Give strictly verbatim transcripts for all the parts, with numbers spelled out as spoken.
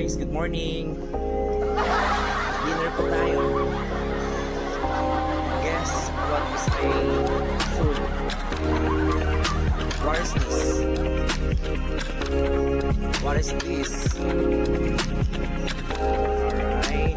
guys, good morning. Dinner po tayo. Guess what is my food? What is this? What is this? Alright.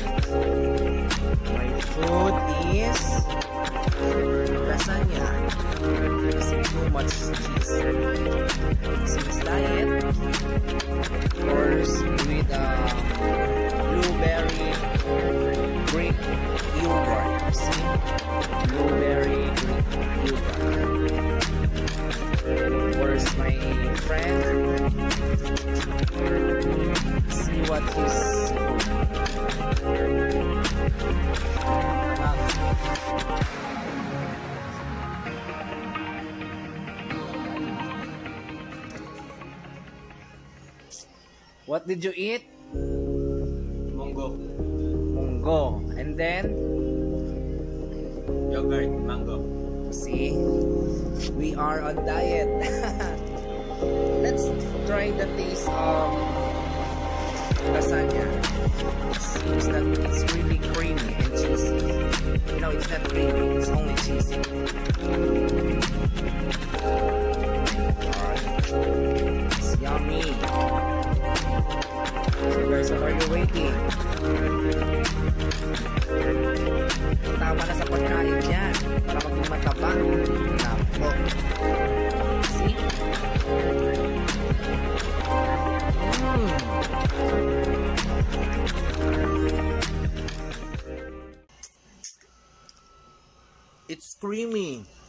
My food is lasagna. Kasi too much cheese. Since diet, of course, with uh, blueberry Greek yogurt. See? Blueberry Greek yogurt. Of course, my friend. See what his What did you eat? Munggo. Munggo. And then? Yogurt, mango. See? We are on diet. Let's try the taste of lasagna. It seems that it's really creamy and cheesy. No, it's not creamy. It's only cheesy. Alright. It's yummy. So guys, what are you waiting? Tama na sa pagkain yan para maging mataba. Napo. See? Mm. It's creamy.